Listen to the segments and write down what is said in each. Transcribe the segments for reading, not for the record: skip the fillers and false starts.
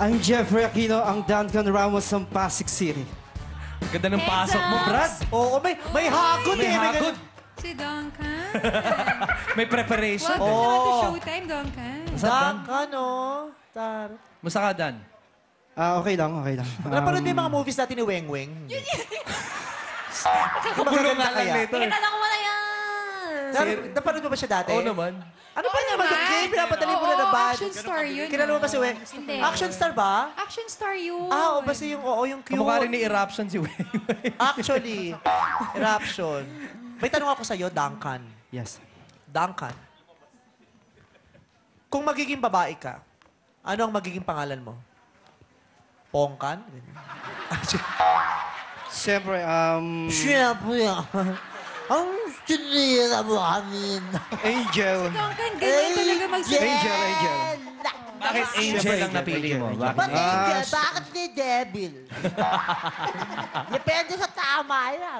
I'm Jeffrey Aquino, ang Duncan Ramos ng Pasig City. Ganda ng pasok mo, Brad. Oo, may hagod May eh. hagod. Si Duncan. May preparation. Welcome naman to Showtime, Duncan. Duncan, oh. Musta ka, Dan? Okay lang, okay lang. Napanood mo yung mga movies natin ni Weng Weng? Kapulong nga lang nito. Tanong mo na yan! Napanood mo ba siya dati? Oo naman. Ano ba naman? naman. Pinapadali mo na Oo, na ba? action star yun. Kilala mo ba si Weng? Hindi. Action star ba? Action star yun. Ah, o basta yung, yung cute. Kamukha rin ni Eruption si Wei. Actually, eruption. May tanong ako sa'yo, Duncan. Yes. Duncan. Kung magiging babae ka, ano ang magiging pangalan mo? Pongkan? Siyempre, Siyempre, ang sinira mo amin. Angel. Duncan, ganyan talaga magsabi. Angel, Angel. Bakit Angel ang napili mo? Angel. Bakit Ba't angel? Ah, Bakit ni devil? Depende sa tama yan.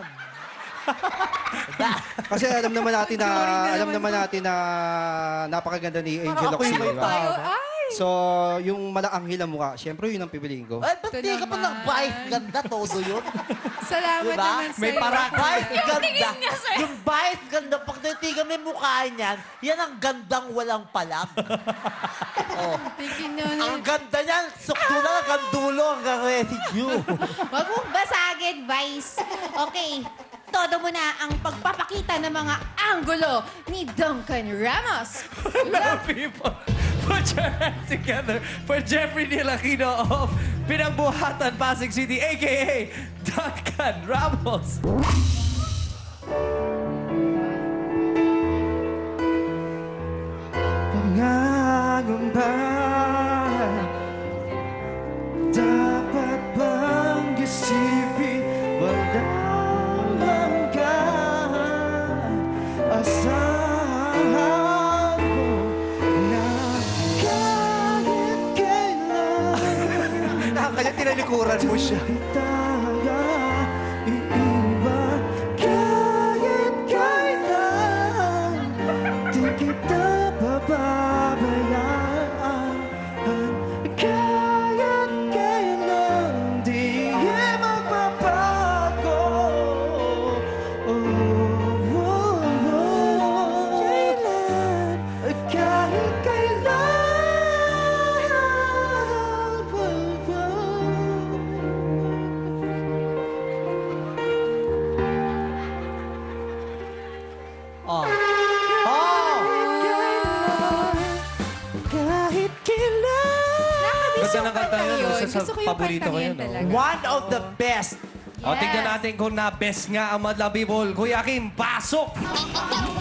Kasi alam naman natin na napakaganda ni Angel Parang ako yung Locsin, may di ba? Ay, tama. ay. So, yung malaanghel ang mukha, siyempre yun ang pipiliin ko. Ay, ba't Ito di ka pa naman. nag-vice? Ganda, todo yun. Salamat Diba? naman sa'yo. May parak. Vice ganda. tingin niya sa'yo. Yung vice ganda, pag natigan mo yung mukha niyan, yan ang gandang walang palag. Oh. Thank you, no, Ang ganda niyan, sukdo na hanggang dulo, hanggang residue. Wag mong basagin, Vice. Okay, todo mo na ang pagpapakita ng mga anggulo ni Duncan Ramos. Hello, people. Put your hands together for Jeffrey Aquino of Pinagbuhatan, Pasig City, a.k.a. Duncan Ramos. Pangangamba, dapat bang isipin walang hanggan? Asahan mo na kahit kailan Kaya tinalikuran mo siya. tayo iiwan, kahit kailan di kita pababayaan, kahit kailan di magbabago. Kailan, kahit Oh. kahit kailan. Ganda ng kanta yun. yun. Isa sa Gusto ko yung paborito ko kantang yun. yun talaga. One of the best. O, tignan natin kung na-best nga ang Madlang People. Kuya Kim, pasok!